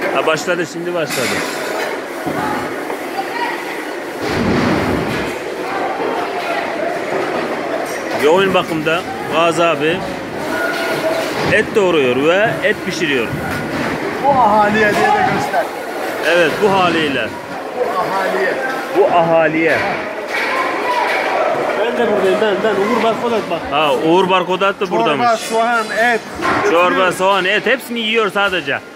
Ha başladı, şimdi başladı. Yoğun bakımda Gazi abi et doğruyor ve et pişiriyor. Bu ahaliye diye de göster. Evet, bu haliyle. Bu ahaliye. Bu ahaliye. Ben de buradayım, ben Uğur Barkodat bak. Ha, Uğur Barkodat da buradamış. Çorba, soğan, et. Çorba, soğan, et hepsini yiyor sadece.